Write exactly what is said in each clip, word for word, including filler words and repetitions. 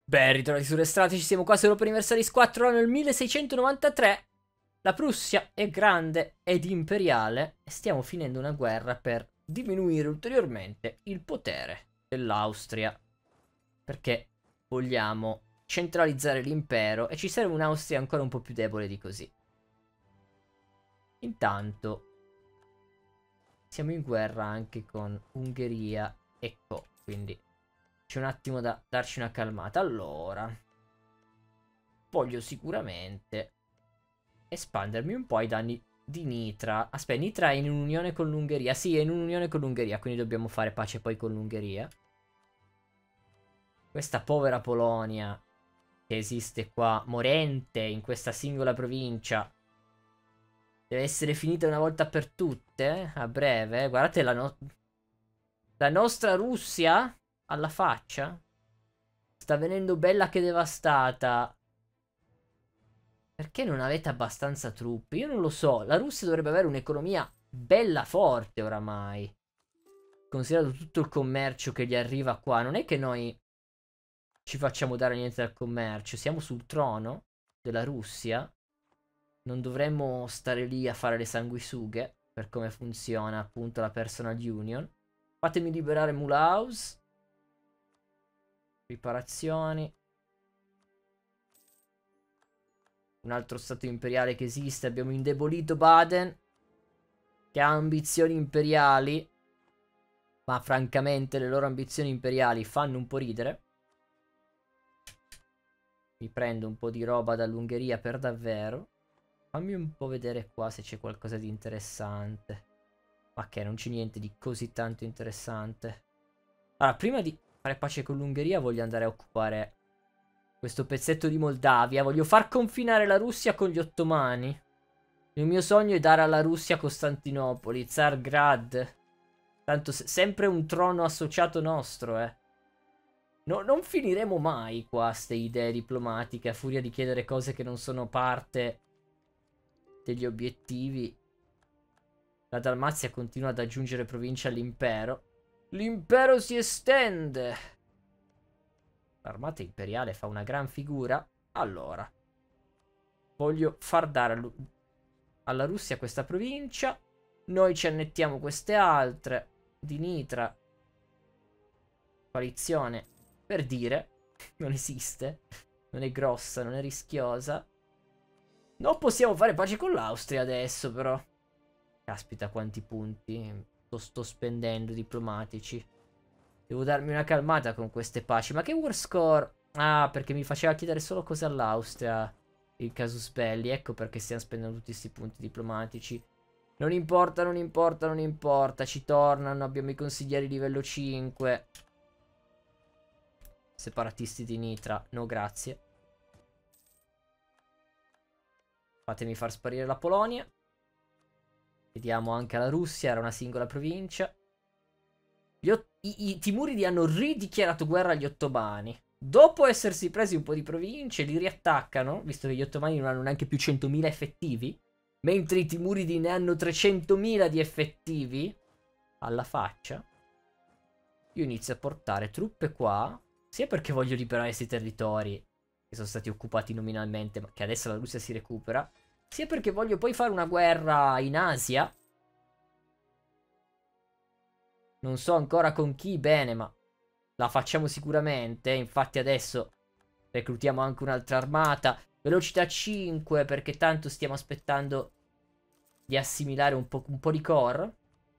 Ben ritrovati su Restrati, ci siamo qua su Europa Universalis quattro nel milleseicentonovantatré. La Prussia è grande ed imperiale e stiamo finendo una guerra per diminuire ulteriormente il potere dell'Austria. Perché vogliamo centralizzare l'impero e ci serve un'Austria ancora un po' più debole di così. Intanto siamo in guerra anche con Ungheria e Co. Quindi c'è un attimo da darci una calmata. Allora, voglio sicuramente espandermi un po' ai danni di Nitra. Aspetta, Nitra è in un'unione con l'Ungheria. Sì, è in un'unione con l'Ungheria, quindi dobbiamo fare pace poi con l'Ungheria. Questa povera Polonia che esiste qua, morente in questa singola provincia, deve essere finita una volta per tutte, a breve. Guardate la, no la nostra Russia alla faccia. Sta venendo bella che devastata. Perché non avete abbastanza truppe? Io non lo so. La Russia dovrebbe avere un'economia bella forte oramai. Considerato tutto il commercio che gli arriva qua. Non è che noi ci facciamo dare niente dal commercio. Siamo sul trono della Russia. Non dovremmo stare lì a fare le sanguisughe. Per come funziona appunto la personal union. Fatemi liberare Mulhouse. Riparazioni. Un altro stato imperiale che esiste. Abbiamo indebolito Baden, che ha ambizioni imperiali. Ma francamente le loro ambizioni imperiali fanno un po' ridere. Mi prendo un po' di roba dall'Ungheria per davvero. Fammi un po' vedere qua se c'è qualcosa di interessante. Ma che non c'è niente di così tanto interessante. Allora, prima di fare pace con l'Ungheria voglio andare a occupare questo pezzetto di Moldavia. Voglio far confinare la Russia con gli ottomani. Il mio sogno è dare alla Russia Costantinopoli, Tsargrad. Tanto se sempre un trono associato nostro, eh. No, non finiremo mai qua ste idee diplomatiche a furia di chiedere cose che non sono parte degli obiettivi. La Dalmazia continua ad aggiungere province all'impero. L'impero si estende. L'armata imperiale fa una gran figura. Allora, voglio far dare alla Russia questa provincia. Noi ci annettiamo queste altre. Di Nitra. Coalizione. Per dire. Non esiste. Non è grossa, non è rischiosa. Non possiamo fare pace con l'Austria adesso, però. Caspita, quanti punti sto, sto spendendo diplomatici. Devo darmi una calmata con queste paci. Ma che war score? Ah, perché mi faceva chiedere solo cose all'Austria. Il casus belli. Ecco perché stiamo spendendo tutti questi punti diplomatici. Non importa, non importa, non importa. Ci tornano. Abbiamo i consiglieri livello cinque. Separatisti di Nitra. No, grazie. Fatemi far sparire la Polonia. Vediamo anche la Russia. Era una singola provincia. Gli i, I Timuridi hanno ridichiarato guerra agli ottomani. Dopo essersi presi un po' di province, li riattaccano, visto che gli ottomani non hanno neanche più centomila effettivi, mentre i Timuridi ne hanno trecentomila di effettivi. Alla faccia. Io inizio a portare truppe qua, sia perché voglio liberare questi territori che sono stati occupati nominalmente, ma che adesso la Russia si recupera, sia perché voglio poi fare una guerra in Asia. Non so ancora con chi bene, ma la facciamo sicuramente. Infatti adesso reclutiamo anche un'altra armata. Velocità cinque, perché tanto stiamo aspettando di assimilare un po', un po' di core.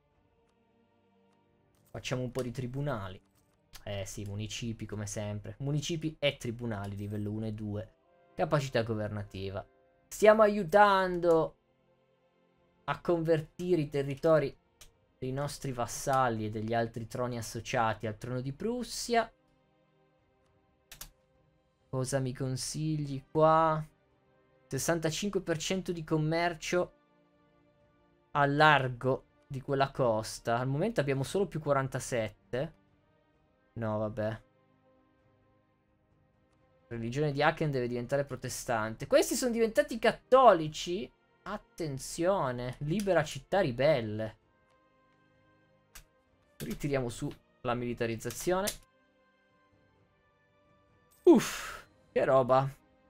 Facciamo un po' di tribunali. Eh sì, municipi come sempre. Municipi e tribunali, livello uno e due. Capacità governativa. Stiamo aiutando a convertire i territori dei nostri vassalli e degli altri troni associati al trono di Prussia. Cosa mi consigli qua? sessantacinque per cento di commercio a largo di quella costa. Al momento abbiamo solo più quarantasette. No, vabbè. Religione di Aachen deve diventare protestante. Questi sono diventati cattolici? Attenzione. Libera città ribelle. Ritiriamo su la militarizzazione. Uff, che roba.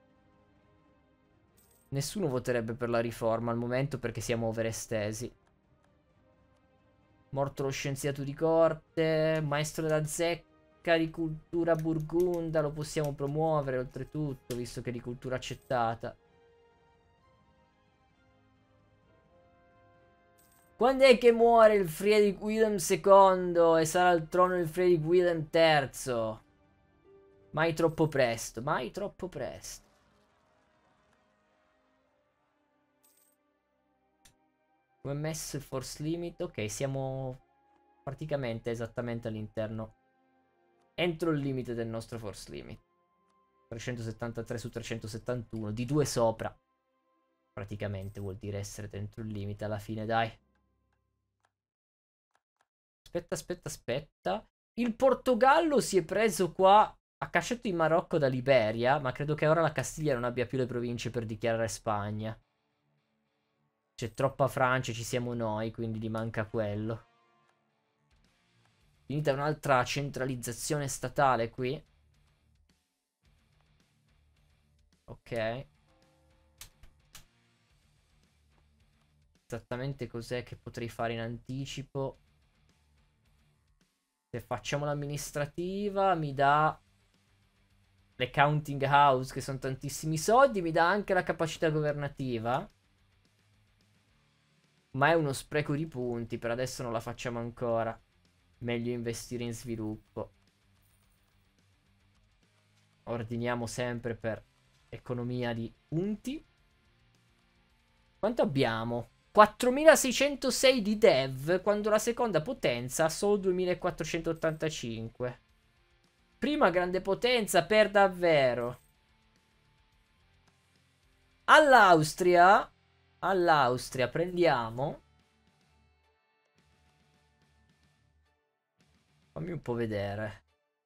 Nessuno voterebbe per la riforma al momento perché siamo overestesi. Morto lo scienziato di corte, maestro della zecca di cultura burgunda, lo possiamo promuovere oltretutto, visto che è di cultura accettata. Quando è che muore il Friedrich Wilhelm secondo e sarà al trono il Friedrich Wilhelm terzo? Mai troppo presto, mai troppo presto. Come è messo il force limit? Ok, siamo praticamente esattamente all'interno, entro il limite del nostro force limit. trecentosettantatré su trecentosettantuno, di due sopra. Praticamente vuol dire essere dentro il limite alla fine, dai. Aspetta, aspetta, aspetta. Il Portogallo si è preso qua a cacciato in Marocco da Liberia, ma credo che ora la Castiglia non abbia più le province per dichiarare Spagna. C'è troppa Francia, ci siamo noi, quindi gli manca quello. Finita un'altra centralizzazione statale qui. Ok. Esattamente cos'è che potrei fare in anticipo. Se facciamo l'amministrativa mi dà le counting house, che sono tantissimi soldi, mi dà anche la capacità governativa. Ma è uno spreco di punti, per adesso non la facciamo ancora. Meglio investire in sviluppo. Ordiniamo sempre per economia di punti. Quanto abbiamo? quattromilaseicentosei di dev, quando la seconda potenza ha solo duemilaquattrocentottantacinque. Prima grande potenza per davvero. All'Austria, all'Austria prendiamo. Fammi un po' vedere.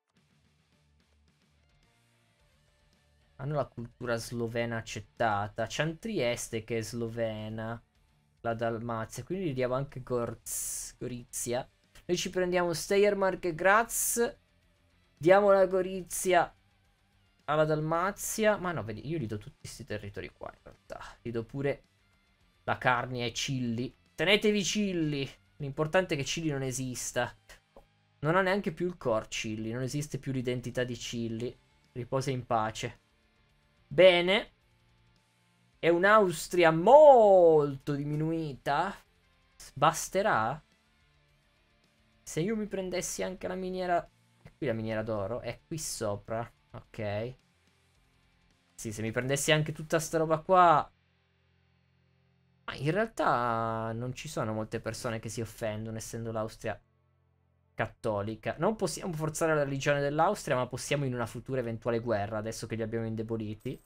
Hanno la cultura slovena accettata. C'è Trieste che è slovena. La Dalmazia. Quindi gli diamo anche Gorz, Gorizia. Noi ci prendiamo Steiermark e Graz. Diamo la Gorizia alla Dalmazia. Ma no, vedi, io gli do tutti questi territori qua in realtà. Gli do pure la Carnia e Cilli. Tenetevi Cilli. L'importante è che Cilli non esista. Non ha neanche più il core Cilli. Non esiste più l'identità di Cilli. Riposa in pace. Bene. È un'Austria molto diminuita. Basterà? Se io mi prendessi anche la miniera... È qui la miniera d'oro? È qui sopra. Ok. Sì, se mi prendessi anche tutta sta roba qua... Ma in realtà non ci sono molte persone che si offendono, essendo l'Austria cattolica. Non possiamo forzare la religione dell'Austria, ma possiamo in una futura eventuale guerra, adesso che li abbiamo indeboliti.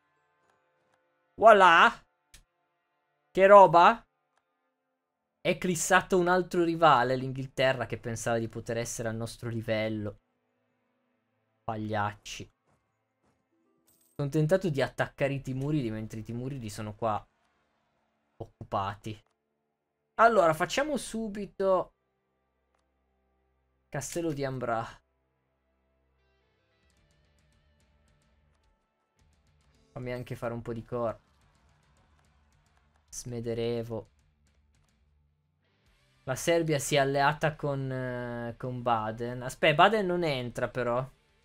Voilà! Che roba? È clissato un altro rivale, l'Inghilterra, che pensava di poter essere al nostro livello. Pagliacci. Sono tentato di attaccare i Timuridi, mentre i Timuridi sono qua occupati. Allora, facciamo subito Castello di Ambrà. Fammi anche fare un po' di core. Smederevo. La Serbia si è alleata con, eh, con Baden. Aspetta, Baden non entra però.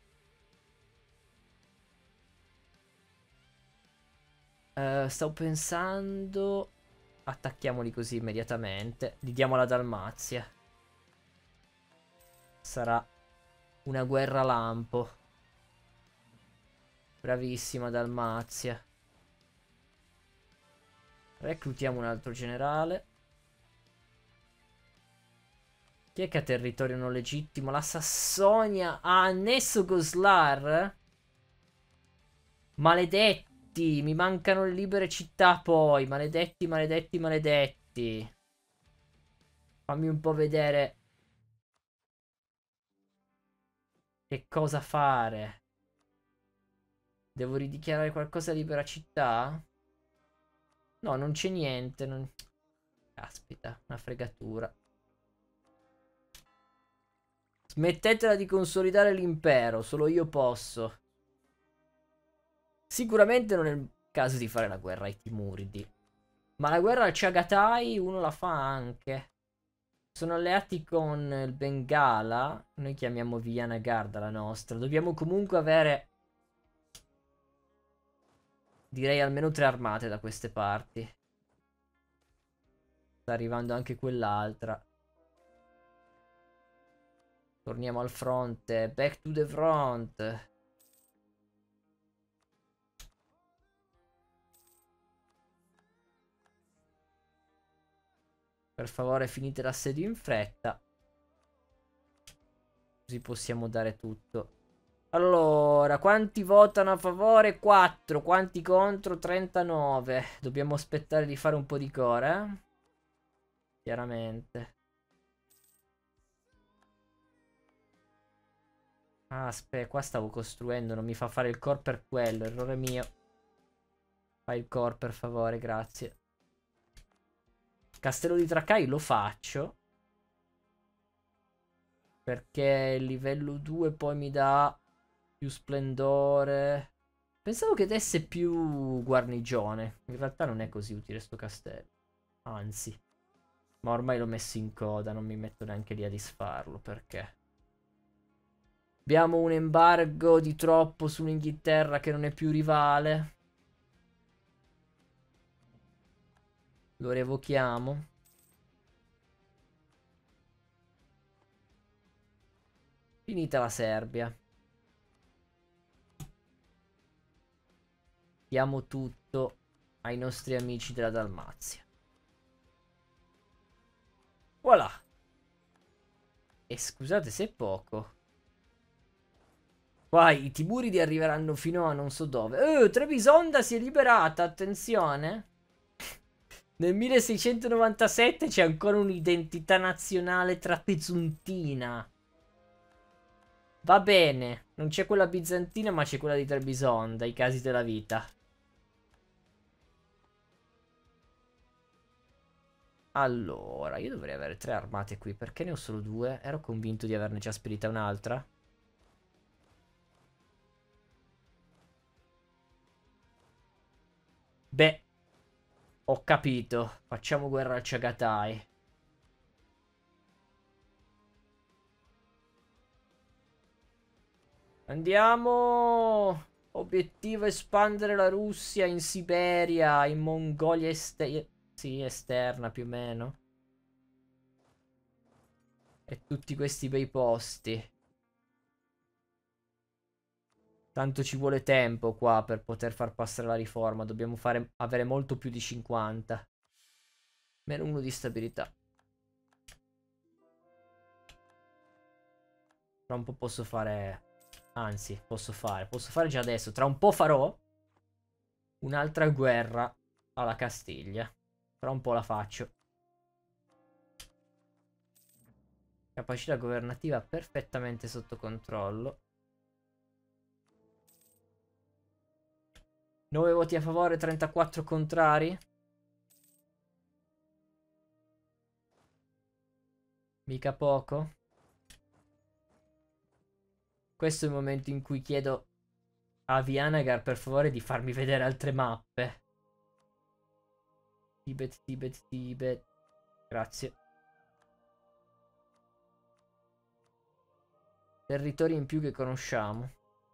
Uh, stavo pensando... Attacchiamoli così immediatamente. Gli diamo la Dalmazia. Sarà una guerra lampo. Bravissima Dalmazia. Reclutiamo un altro generale. Chi è che ha territorio non legittimo? La Sassonia ha annesso Goslar? Maledetti, mi mancano le libere città poi. Maledetti, maledetti, maledetti. Fammi un po' vedere che cosa fare. Devo ridichiarare qualcosa a libera città? No, non c'è niente. Non... Caspita, una fregatura. Smettetela di consolidare l'impero, solo io posso. Sicuramente non è il caso di fare la guerra ai Timuridi. Ma la guerra al Chagatai uno la fa anche. Sono alleati con il Bengala. Noi chiamiamo Vijanagarda la nostra. Dobbiamo comunque avere, direi, almeno tre armate da queste parti. Sta arrivando anche quell'altra. Torniamo al fronte. Back to the front. Per favore, finite l'assedio in fretta. Così possiamo dare tutto. Allora, quanti votano a favore? quattro. Quanti contro? trentanove. Dobbiamo aspettare di fare un po' di core, eh? Chiaramente. Ah, aspetta, qua stavo costruendo. Non mi fa fare il core per quello. Errore mio. Fai il core, per favore, grazie. Castello di Traccai lo faccio. Perché il livello due poi mi dà più splendore. Pensavo che desse più guarnigione. In realtà non è così utile sto castello. Anzi. Ma ormai l'ho messo in coda. Non mi metto neanche lì a disfarlo. Perché? Abbiamo un embargo di troppo sull'Inghilterra che non è più rivale. Lo revochiamo. Finita la Serbia. Diamo tutto ai nostri amici della Dalmazia. Voilà. E scusate se è poco. Qua i Timuridi arriveranno fino a non so dove. Oh, Trebisonda si è liberata, attenzione. Nel milleseicentonovantasette c'è ancora un'identità nazionale trapezzuntina. Va bene, non c'è quella bizantina ma c'è quella di Trebisonda, i casi della vita. Allora, io dovrei avere tre armate qui, perché ne ho solo due? Ero convinto di averne già spedita un'altra. Beh, ho capito, facciamo guerra al Chagatai. Andiamo! Obiettivo espandere la Russia in Siberia, in Mongolia este sì, esterna più o meno. E tutti questi bei posti. Tanto ci vuole tempo qua per poter far passare la riforma. Dobbiamo fare, avere molto più di cinquanta. Meno uno di stabilità. Tra un po' posso fare... Anzi, posso fare. Posso fare già adesso. Tra un po' farò un'altra guerra alla Castiglia. Tra un po' la faccio. Capacità governativa perfettamente sotto controllo. nove voti a favore, trentaquattro contrari. Mica poco. Questo è il momento in cui chiedo a Vijanagar per favore di farmi vedere altre mappe. Tibet, Tibet, Tibet. Grazie. Territori in più che conosciamo.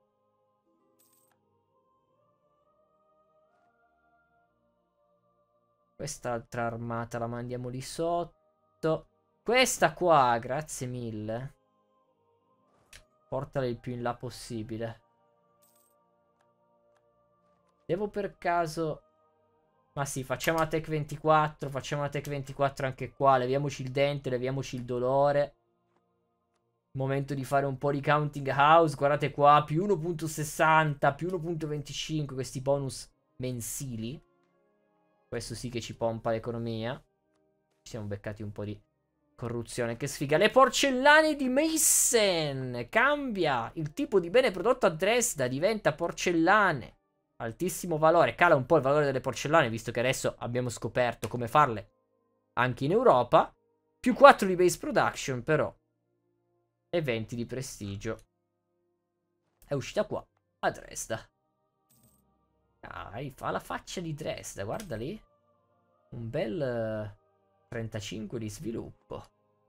Quest'altra armata la mandiamo lì sotto. Questa qua, grazie mille. Portala il più in là possibile. Devo per caso... Ma sì, facciamo la Tech ventiquattro. Facciamo la Tech ventiquattro anche qua. Leviamoci il dente, leviamoci il dolore. Momento di fare un po' di counting house. Guardate qua, più uno virgola sessanta, più uno virgola venticinque. Questi bonus mensili. Questo sì che ci pompa l'economia. Ci siamo beccati un po' di corruzione. Che sfiga. Le porcellane di Meissen. Cambia. Il tipo di bene prodotto a Dresda diventa porcellane. Altissimo valore. Cala un po' il valore delle porcellane, visto che adesso abbiamo scoperto come farle anche in Europa. Più quattro di base production, però. E venti di prestigio. È uscita qua, a Dresda. Dai, fa la faccia di Dresda, guarda lì. Un bel eh, trentacinque di sviluppo.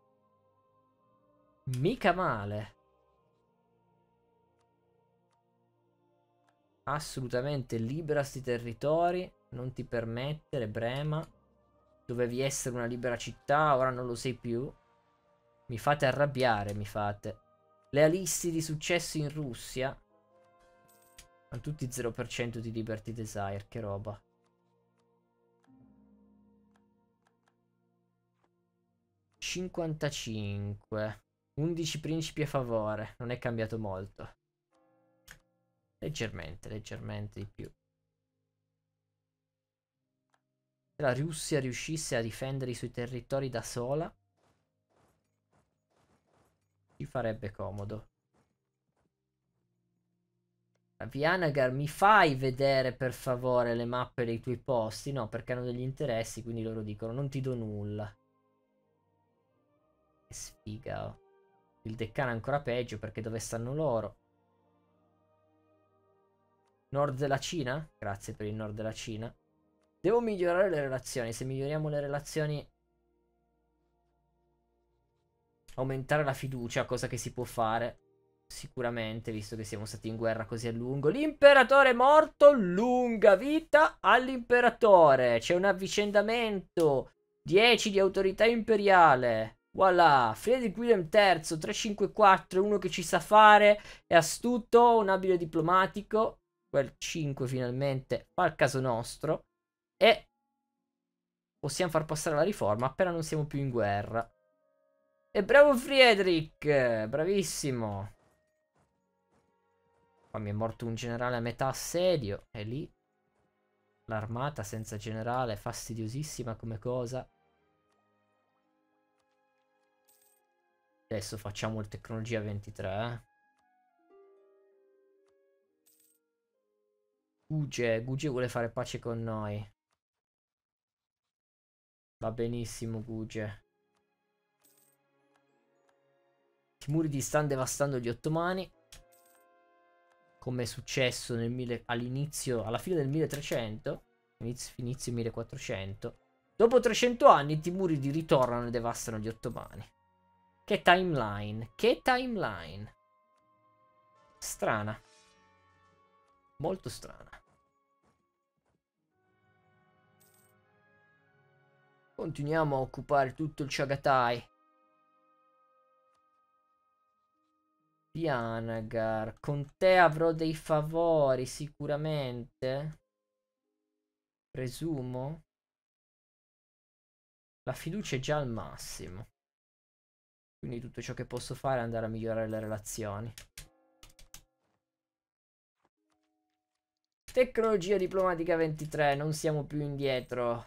Mica male. Assolutamente libera sti territori. Non ti permettere, Brema. Dovevi essere una libera città, ora non lo sei più. Mi fate arrabbiare, mi fate. Lealisti di successo in Russia. Hanno tutti zero per cento di Liberty Desire, che roba. cinquantacinque. undici principi a favore. Non è cambiato molto. Leggermente, leggermente di più. Se la Russia riuscisse a difendere i suoi territori da sola, ci farebbe comodo. Vianagar, mi fai vedere per favore le mappe dei tuoi posti? No, perché hanno degli interessi, quindi loro dicono non ti do nulla. Che sfiga, oh. Il Deccano è ancora peggio perché dove stanno loro? Nord della Cina? Grazie per il nord della Cina. Devo migliorare le relazioni. Se miglioriamo le relazioni, aumentare la fiducia, cosa che si può fare sicuramente, visto che siamo stati in guerra così a lungo. L'imperatore è morto, lunga vita all'imperatore. C'è un avvicendamento. dieci di autorità imperiale. Voilà, Friedrich Wilhelm terzo, trecentocinquantaquattro, uno che ci sa fare, è astuto, un abile diplomatico. Quel cinque finalmente fa il caso nostro. E possiamo far passare la riforma appena non siamo più in guerra. E bravo Friedrich, bravissimo. Qua mi è morto un generale a metà assedio. E lì l'armata senza generale, fastidiosissima come cosa. Adesso facciamo il tecnologia ventitré, eh. Guge, Guge vuole fare pace con noi. Va benissimo, Guge. Timuridi stanno devastando gli ottomani. Come è successo all'inizio, alla fine del milletrecento. Inizio, inizio millequattrocento. Dopo trecento anni i Timuridi ritornano e devastano gli ottomani. Che timeline. Che timeline. Strana. Molto strana. Continuiamo a occupare tutto il Chagatai. Vianagar. Con te avrò dei favori sicuramente. Presumo. La fiducia è già al massimo. Quindi tutto ciò che posso fare è andare a migliorare le relazioni. Tecnologia diplomatica ventitré. Non siamo più indietro.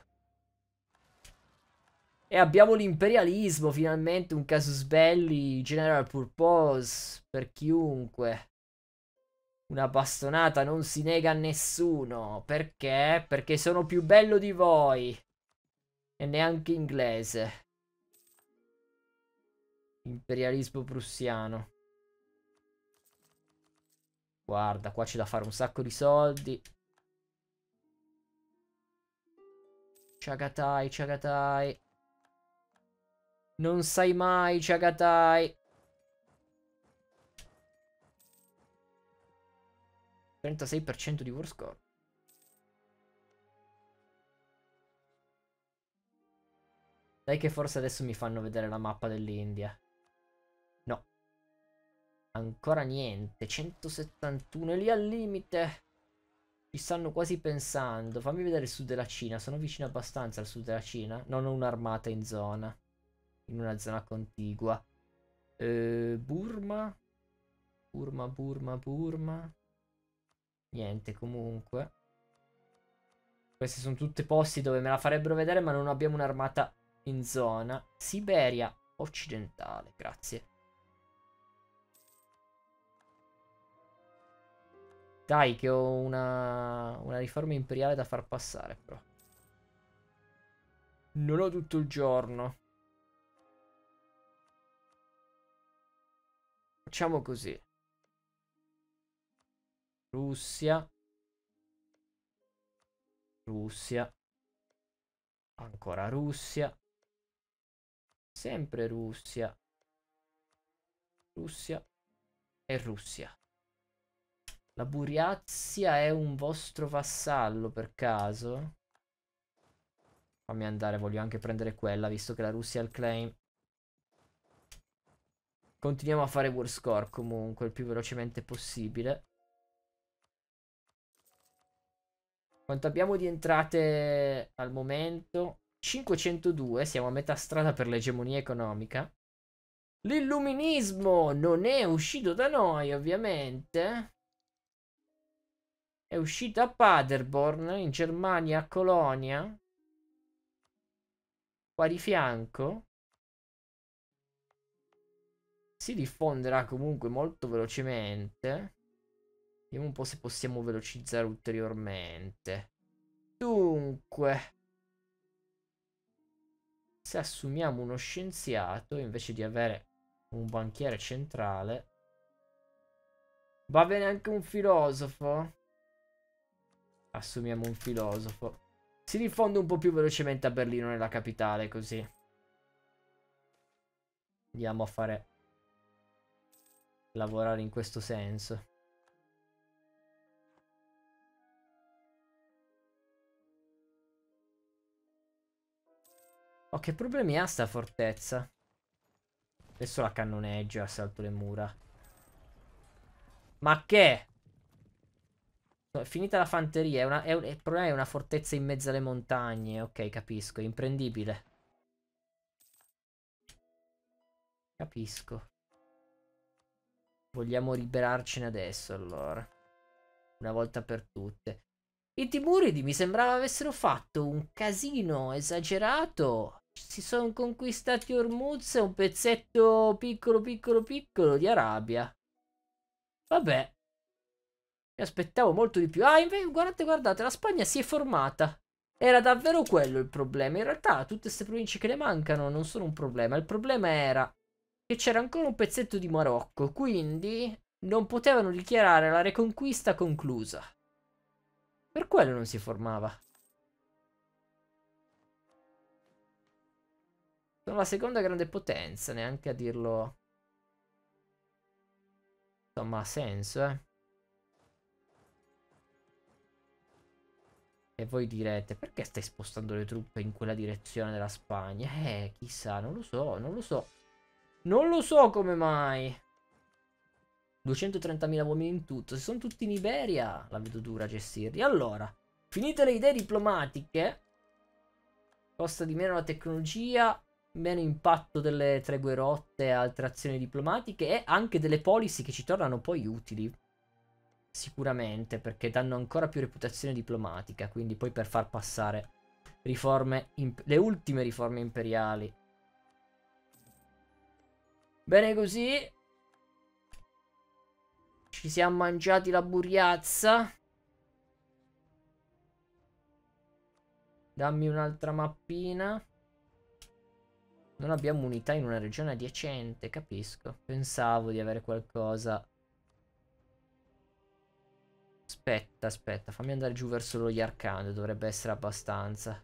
E abbiamo l'imperialismo, finalmente un casus belli, general purpose, per chiunque. Una bastonata non si nega a nessuno. Perché? Perché sono più bello di voi. E neanche inglese. Imperialismo prussiano. Guarda, qua c'è da fare un sacco di soldi. Chagatai, Chagatai. Non sai mai, Chagatai. trentasei per cento di war score. Dai che forse adesso mi fanno vedere la mappa dell'India. No. Ancora niente. centosettantuno è lì al limite. Ci stanno quasi pensando. Fammi vedere il sud della Cina. Sono vicino abbastanza al sud della Cina. Non ho un'armata in zona. In una zona contigua. Eh, Burma. Burma, Burma, Burma. Niente comunque. Questi sono tutti posti dove me la farebbero vedere, ma non abbiamo un'armata in zona. Siberia occidentale, grazie. Dai che ho una, una riforma imperiale da far passare però. Non ho tutto il giorno. Facciamo così. Russia. Russia. Ancora Russia. Sempre Russia. Russia. E Russia. La Buriazia è un vostro vassallo per caso? Fammi andare, voglio anche prendere quella, visto che la Russia ha il claim. Continuiamo a fare war score comunque, il più velocemente possibile. Quanto abbiamo di entrate al momento? cinquecentodue, siamo a metà strada per l'egemonia economica. L'illuminismo non è uscito da noi, ovviamente. È uscito a Paderborn, in Germania, a Colonia. Qua di fianco. Si diffonderà comunque molto velocemente. Vediamo un po' se possiamo velocizzare ulteriormente. Dunque, se assumiamo uno scienziato invece di avere un banchiere centrale, va bene anche un filosofo. Assumiamo un filosofo. Si diffonde un po' più velocemente a Berlino, nella capitale, così. Andiamo a fare lavorare in questo senso. Oh, che problemi ha sta fortezza? Adesso la cannoneggio e assalto le mura. Ma che? È finita la fanteria. È una, è un, il problema è una fortezza in mezzo alle montagne. Ok, capisco. È imprendibile. Capisco. Vogliamo liberarcene adesso, allora. Una volta per tutte. I Timuridi mi sembrava avessero fatto un casino esagerato. Si sono conquistati Hormuz e un pezzetto piccolo, piccolo, piccolo di Arabia. Vabbè. Mi aspettavo molto di più. Ah, invece, guardate, guardate, la Spagna si è formata. Era davvero quello il problema. In realtà, tutte queste province che le mancano non sono un problema. Il problema era che c'era ancora un pezzetto di Marocco. Quindi non potevano dichiarare la reconquista conclusa. Per quello non si formava. Sono la seconda grande potenza, neanche a dirlo. Insomma, ha senso, eh. E voi direte, perché stai spostando le truppe in quella direzione della Spagna? Eh, chissà, non lo so, non lo so. Non lo so come mai. duecentotrentamila uomini in tutto. Se sono tutti in Iberia, la vedo dura a gestirli. Allora, finite le idee diplomatiche, costa di meno la tecnologia, meno impatto delle tregue rotte e altre azioni diplomatiche e anche delle policy che ci tornano poi utili. Sicuramente, perché danno ancora più reputazione diplomatica. Quindi poi per far passare riforme, le ultime riforme imperiali. Bene così. Ci siamo mangiati la buriazza. Dammi un'altra mappina. Non abbiamo unità in una regione adiacente, capisco. Pensavo di avere qualcosa. Aspetta, aspetta, fammi andare giù verso lo Yarkand, dovrebbe essere abbastanza.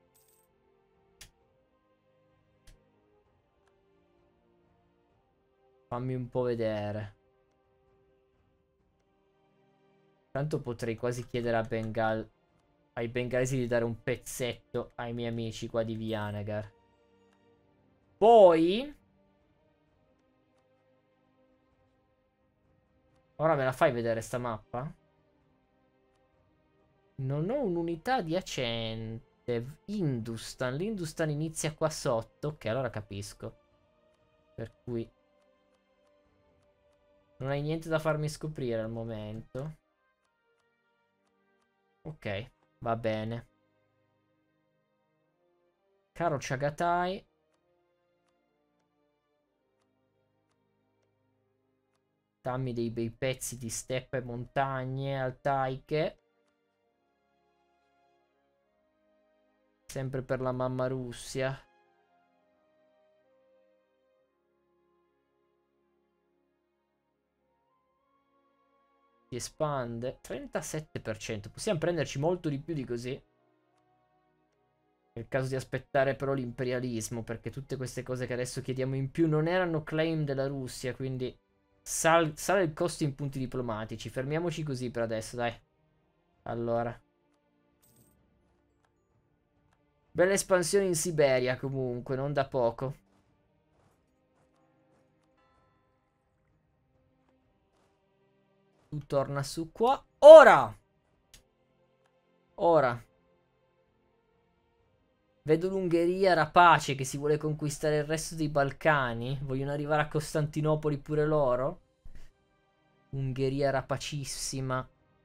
Fammi un po' vedere. Tanto potrei quasi chiedere a Bengal, ai bengalesi di dare un pezzetto ai miei amici qua di Vijanagar. Poi ora me la fai vedere sta mappa? Non ho un'unità adiacente. Hindustan. L'Hindustan inizia qua sotto. Ok, allora capisco. Per cui non hai niente da farmi scoprire al momento. Ok, va bene. Caro Chagatai, dammi dei bei pezzi di steppe e montagne altaiche. Sempre per la mamma Russia. Si espande trentasette per cento. Possiamo prenderci molto di più di così. È il caso di aspettare però l'imperialismo, perché tutte queste cose che adesso chiediamo in più non erano claim della Russia, quindi sal sale il costo in punti diplomatici. Fermiamoci così per adesso, dai. Allora. Bella espansione in Siberia comunque, non da poco. Tu torna su qua. Ora! Ora. Vedo l'Ungheria rapace che si vuole conquistare il resto dei Balcani. Vogliono arrivare a Costantinopoli pure loro. Ungheria rapacissima.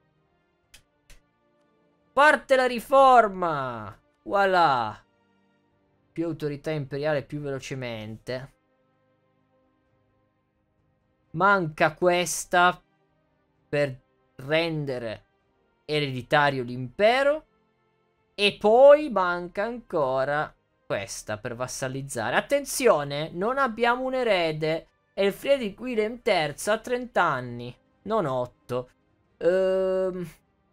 Parte la riforma! Voilà! Più autorità imperiale più velocemente. Manca questa per rendere ereditario l'impero. E poi manca ancora questa per vassallizzare. Attenzione, non abbiamo un erede. E il Friedrich Wilhelm terzo ha trenta anni, non otto. Ehm...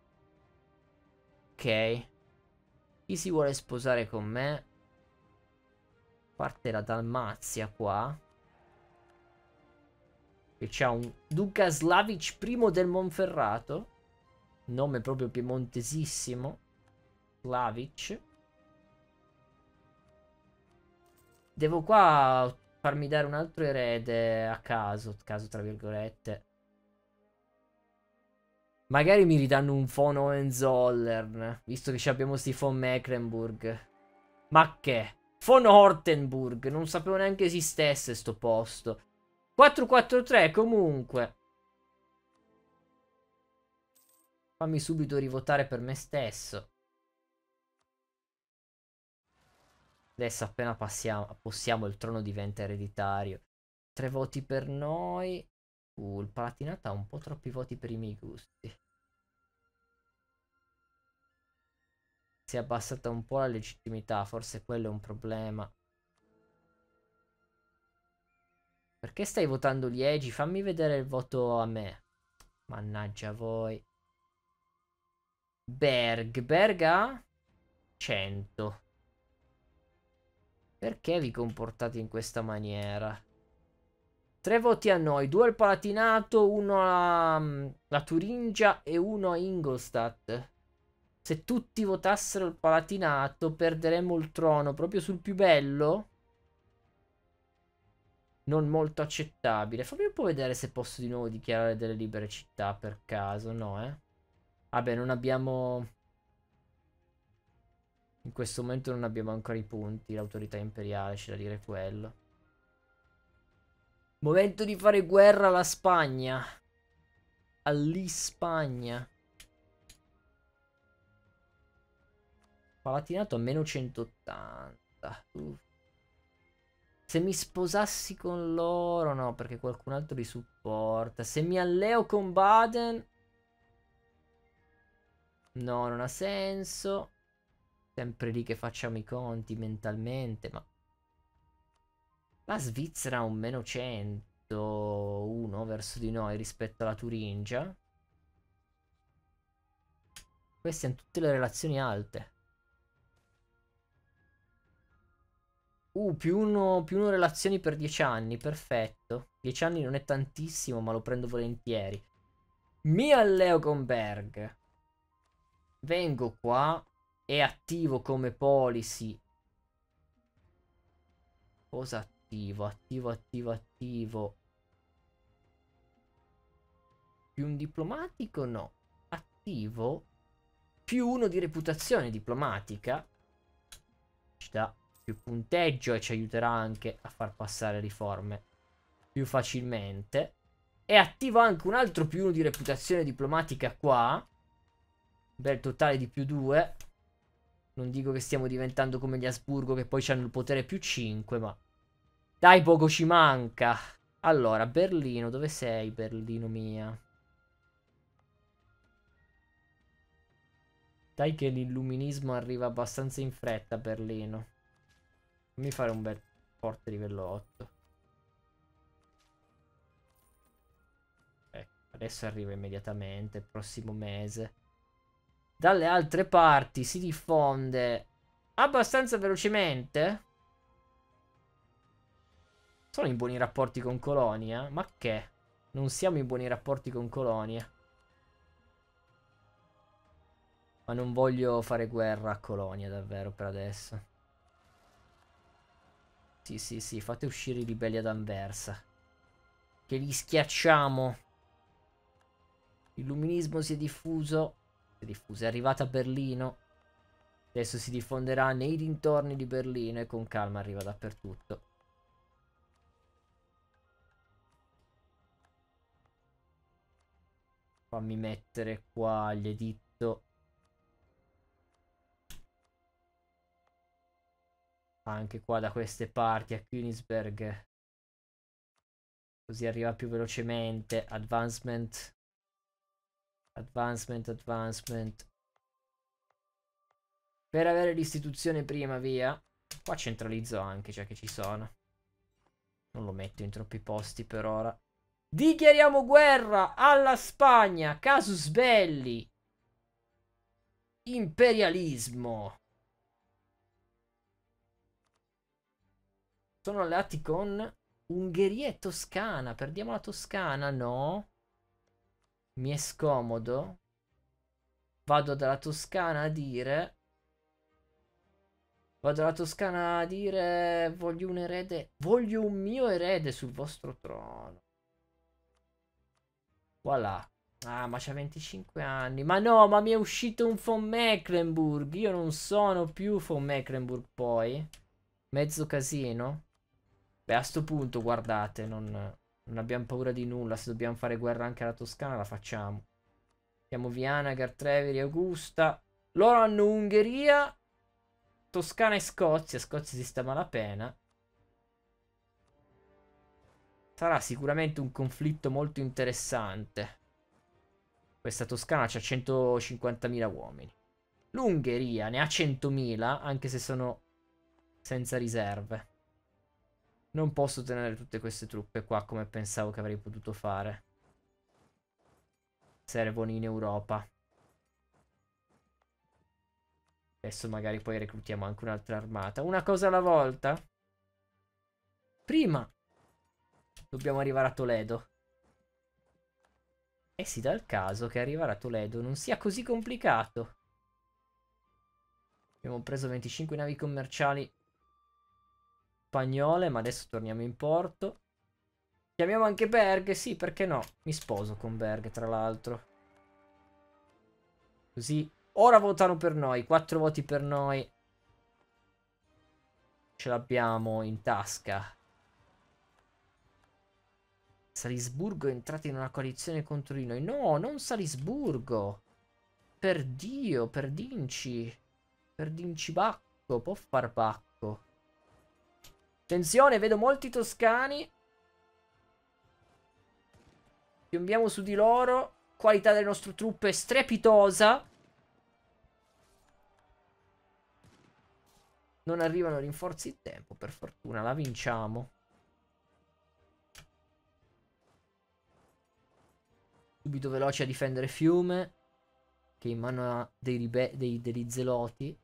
Ok. Chi si vuole sposare con me? Parte la Dalmazia qua. Che c'ha un Duca Slavic primo del Monferrato. Nome proprio piemontesissimo. Slavic. Devo qua farmi dare un altro erede a caso, caso tra virgolette. Magari mi ridanno un von Hohenzollern, visto che abbiamo sti von Mecklenburg. Ma che? Von Hortenburg, non sapevo neanche esistesse sto posto. quattro quattro tre comunque. Fammi subito rivotare per me stesso. Adesso appena passiamo, possiamo, il trono diventa ereditario. Tre voti per noi. Uh, il Palatinato ha un po' troppi voti per i miei gusti. Si è abbassata un po' la legittimità, forse quello è un problema. Perché stai votando Liegi? Fammi vedere il voto a me. Mannaggia voi. Berg. Berg ha cento. Perché vi comportate in questa maniera? Tre voti a noi, due al Palatinato, uno alla Turingia e uno a Ingolstadt. Se tutti votassero il Palatinato, perderemmo il trono proprio sul più bello. Non molto accettabile. Fammi un po' vedere se posso di nuovo dichiarare delle libere città per caso. No, eh. Vabbè, non abbiamo... In questo momento non abbiamo ancora i punti. L'autorità imperiale, c'è da dire quello. Momento di fare guerra alla Spagna. All'Ispagna. Palatinato a meno centottanta. Uff. Se mi sposassi con loro, no, perché qualcun altro li supporta. Se mi alleo con Baden... No, non ha senso. Sempre lì che facciamo i conti mentalmente, ma... La Svizzera ha un meno centouno verso di noi rispetto alla Turingia. Queste hanno tutte le relazioni alte. Uh, più uno, più uno relazioni per dieci anni, perfetto. dieci anni non è tantissimo, ma lo prendo volentieri. Mi alleo con Berg. Vengo qua e attivo come policy. Cosa attivo? Attivo, attivo, attivo. Più un diplomatico? No. Attivo. Più uno di reputazione diplomatica. Ci dà più punteggio e ci aiuterà anche a far passare riforme più facilmente. E attivo anche un altro più uno di reputazione diplomatica qua. Bel totale di più due. Non dico che stiamo diventando come gli Asburgo che poi hanno il potere più cinque, ma... Dai, poco ci manca. Allora, Berlino, dove sei, Berlino mia? Dai che l'illuminismo arriva abbastanza in fretta a Berlino. Fammi fare un bel forte livello otto. Ecco, adesso arriva immediatamente, il prossimo mese. Dalle altre parti si diffonde abbastanza velocemente. Sono in buoni rapporti con Colonia? Ma che? Non siamo in buoni rapporti con Colonia. Ma non voglio fare guerra a Colonia, davvero, per adesso. Sì, sì, sì, fate uscire i ribelli ad Anversa. Che li schiacciamo. L'illuminismo si è diffuso. Si è diffuso, è arrivato a Berlino. Adesso si diffonderà nei dintorni di Berlino e con calma arriva dappertutto. Fammi mettere qua l'editto. Anche qua da queste parti a Königsberg. Così arriva più velocemente. Advancement. Advancement, advancement. Per avere l'istituzione prima, via. Qua centralizzo anche, già che ci sono. Non lo metto in troppi posti per ora. Dichiariamo guerra alla Spagna. Casus belli. Imperialismo. Sono alleati con Ungheria e Toscana. Perdiamo la Toscana? No. Mi è scomodo. Vado dalla Toscana a dire... Vado dalla Toscana a dire... Voglio un erede... Voglio un mio erede sul vostro trono. Voilà. Ah, ma c'ha venticinque anni. Ma no, ma mi è uscito un von Mecklenburg. Io non sono più von Mecklenburg poi. Mezzo casino. Beh, a sto punto, guardate, non, non abbiamo paura di nulla. Se dobbiamo fare guerra anche alla Toscana, la facciamo. Siamo Vianagar, Treveri, Augusta. Loro hanno Ungheria, Toscana e Scozia. Scozia si sta malapena. Sarà sicuramente un conflitto molto interessante. Questa Toscana ha centocinquantamila uomini. L'Ungheria ne ha centomila, anche se sono senza riserve. Non posso tenere tutte queste truppe qua come pensavo che avrei potuto fare. Servono in Europa. Adesso magari poi reclutiamo anche un'altra armata. Una cosa alla volta. Prima dobbiamo arrivare a Toledo. E si dà il caso che arrivare a Toledo non sia così complicato. Abbiamo preso venticinque navi commerciali spagnole, ma adesso torniamo in porto. Chiamiamo anche Berg, sì, perché no? Mi sposo con Berg, tra l'altro. Così, ora votano per noi, quattro voti per noi. Ce l'abbiamo in tasca. Salisburgo è entrata in una coalizione contro di noi. No, non Salisburgo. Per Dio, per Dinci. Per Dinci Bacco, può far Bacco. Attenzione, vedo molti toscani. Piombiamo su di loro. Qualità delle nostre truppe strepitosa. Non arrivano rinforzi in tempo, per fortuna, la vinciamo. Subito veloci a difendere Fiume, che è in mano a dei ribe dei, degli zeloti.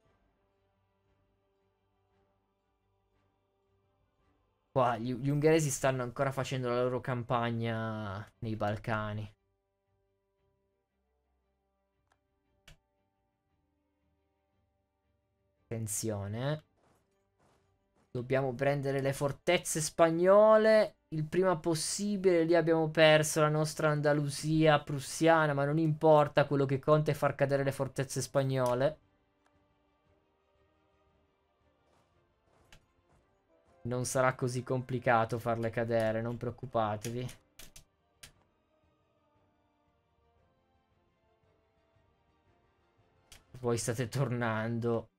Qua gli, gli ungheresi stanno ancora facendo la loro campagna nei Balcani. Attenzione, eh. Dobbiamo prendere le fortezze spagnole il prima possibile. Lì abbiamo perso la nostra Andalusia prussiana, ma non importa, quello che conta è far cadere le fortezze spagnole. Non sarà così complicato farle cadere, non preoccupatevi. Voi state tornando.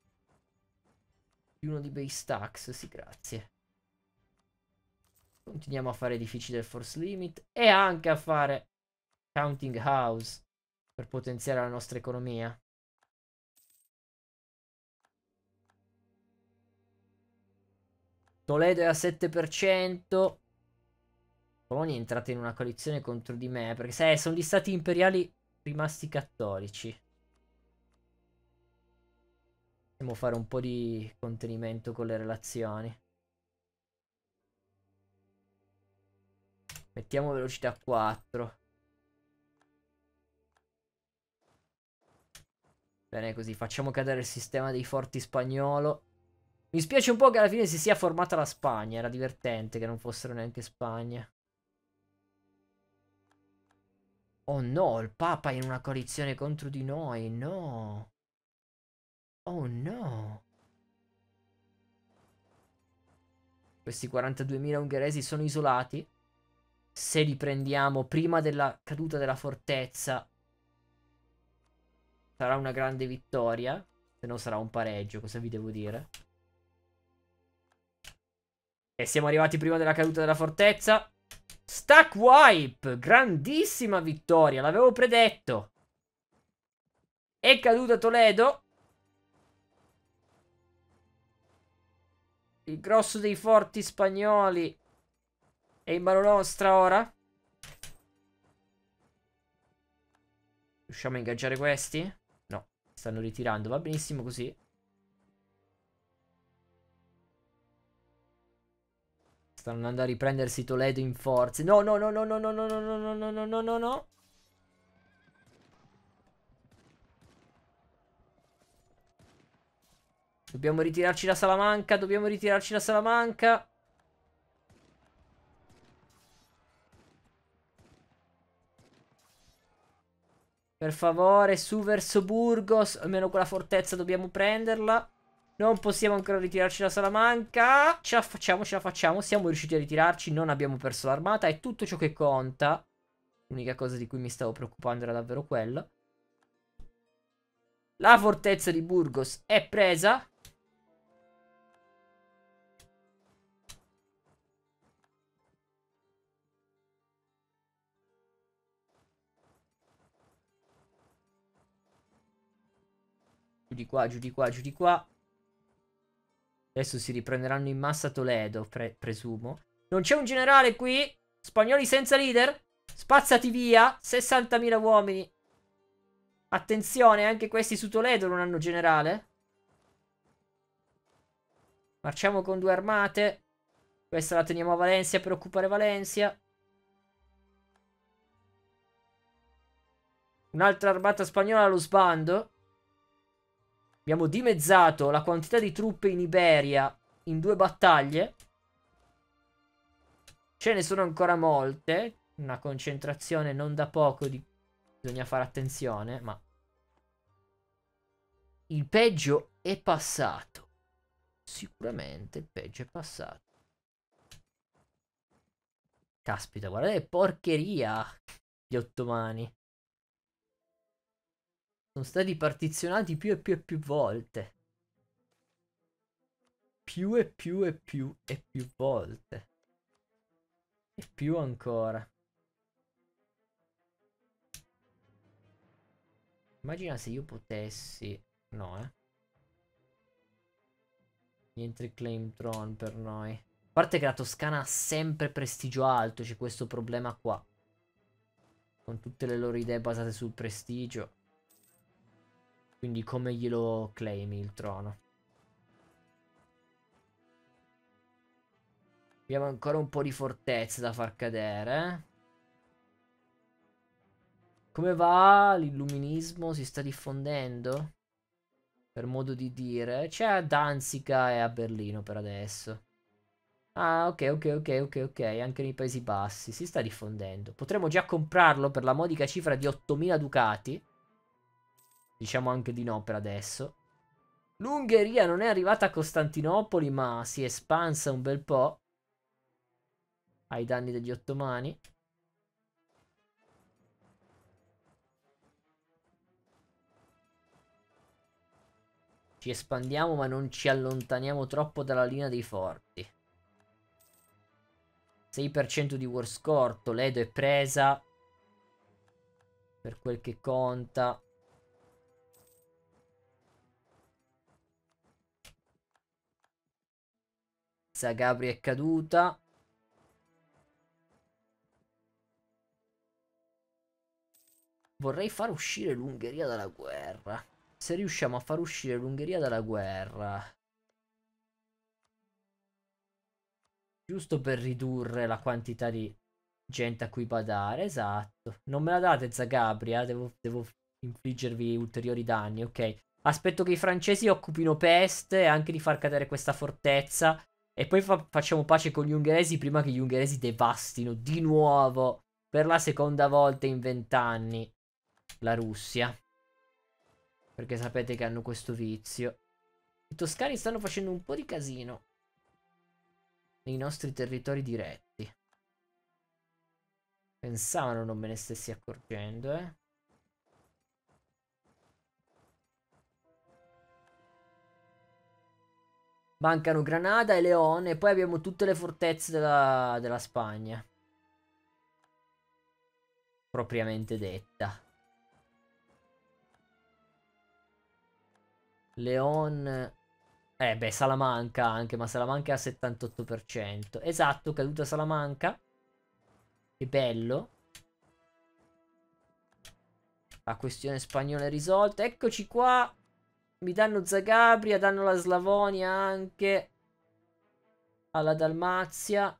Uno di base tax, sì, grazie. Continuiamo a fare edifici del force limit e anche a fare counting house per potenziare la nostra economia. Toledo è a sette per cento. Polonia è entrata in una coalizione contro di me perché sai, sono gli stati imperiali rimasti cattolici. Possiamo fare un po' di contenimento con le relazioni. Mettiamo velocità quattro. Bene così, facciamo cadere il sistema dei forti spagnolo. Mi spiace un po' che alla fine si sia formata la Spagna. Era divertente che non fossero neanche Spagna. Oh no, il Papa è in una coalizione contro di noi. No. Oh no. Questi quarantaduemila ungheresi sono isolati. Se li prendiamo prima della caduta della fortezza, sarà una grande vittoria. Se no sarà un pareggio, cosa vi devo dire? E siamo arrivati prima della caduta della fortezza. Stack wipe! Grandissima vittoria, l'avevo predetto. È caduta Toledo. Il grosso dei forti spagnoli è in mano nostra ora. Riusciamo a ingaggiare questi? No, stanno ritirando, va benissimo così. Stanno andando a riprendersi Toledo in forze. No, no, no, no, no, no, no, no, no, no, no, no, no, no, no. Dobbiamo ritirarci da Salamanca, dobbiamo ritirarci da Salamanca. Per favore, su verso Burgos. Almeno quella fortezza dobbiamo prenderla. Non possiamo ancora ritirarci da Salamanca. Ce la facciamo, ce la facciamo. Siamo riusciti a ritirarci. Non abbiamo perso l'armata. È tutto ciò che conta. L'unica cosa di cui mi stavo preoccupando era davvero quella. La fortezza di Burgos è presa. Giù di qua, giù di qua, giù di qua. Adesso si riprenderanno in massa Toledo, pre presumo. Non c'è un generale qui? Spagnoli senza leader? Spazzati via. sessantamila uomini. Attenzione, anche questi su Toledo non hanno generale. Marciamo con due armate. Questa la teniamo a Valencia per occupare Valencia. Un'altra armata spagnola allo sbando. Abbiamo dimezzato la quantità di truppe in Iberia in due battaglie. Ce ne sono ancora molte. Una concentrazione non da poco. Di... Bisogna fare attenzione, ma... Il peggio è passato. Sicuramente il peggio è passato. Caspita, guardate che porcheria gli ottomani. Sono stati partizionati più e più e più volte. Più e più e più e più volte. E più ancora. Immagina se io potessi... No, eh. Niente claim throne per noi. A parte che la Toscana ha sempre prestigio alto. C'è questo problema qua. Con tutte le loro idee basate sul prestigio. Quindi come glielo claimi il trono? Abbiamo ancora un po' di fortezze da far cadere. Eh? Come va? L'illuminismo si sta diffondendo? Per modo di dire. C'è a Danzica e a Berlino per adesso. Ah, ok, ok, ok, ok, ok. Anche nei Paesi Bassi. Si sta diffondendo. Potremmo già comprarlo per la modica cifra di ottomila ducati. Diciamo anche di no per adesso. L'Ungheria non è arrivata a Costantinopoli, ma si è espansa un bel po'. Ai danni degli ottomani. Ci espandiamo ma non ci allontaniamo troppo dalla linea dei forti. sei per cento di war score. Toledo è presa. Per quel che conta. Zagabria è caduta. Vorrei far uscire l'Ungheria dalla guerra. se riusciamo a far uscire l'Ungheria dalla guerra. Giusto per ridurre la quantità di gente a cui badare, esatto. Non me la date Zagabria, devo, devo infliggervi ulteriori danni, ok. Aspetto che i francesi occupino Peste e anche di far cadere questa fortezza. E poi fa facciamo pace con gli ungheresi prima che gli ungheresi devastino di nuovo, per la seconda volta in vent'anni, la Russia. Perché sapete che hanno questo vizio. I toscani stanno facendo un po' di casino nei nostri territori diretti. Pensavano non me ne stessi accorgendo, eh. Mancano Granada e Leone e poi abbiamo tutte le fortezze della, della Spagna. Propriamente detta. Leon... Eh beh, Salamanca anche, ma Salamanca è a settantotto per cento. Esatto, caduta Salamanca. Che bello. La questione spagnola è risolta. Eccoci qua. Mi danno Zagabria, danno la Slavonia anche. Alla Dalmazia.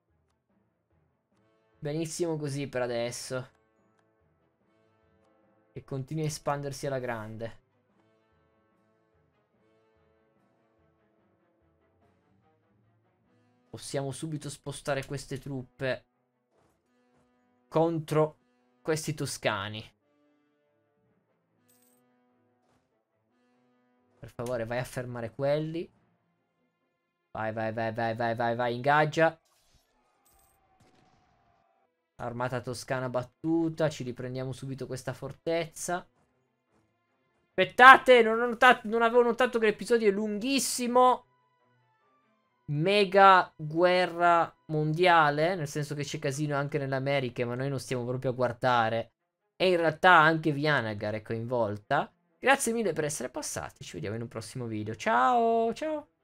Benissimo così per adesso. E continua a espandersi alla grande. Possiamo subito spostare queste truppe contro questi toscani. Per favore, vai a fermare quelli. Vai, vai, vai, vai, vai, vai, vai, ingaggia. Armata toscana battuta. Ci riprendiamo subito questa fortezza. Aspettate, non, ho notato, non avevo notato che l'episodio è lunghissimo. Mega guerra mondiale. Nel senso che c'è casino anche nelle Americhe, ma noi non stiamo proprio a guardare. E in realtà anche Vianagar è coinvolta. Grazie mille per essere passati. Ci vediamo in un prossimo video. Ciao, ciao.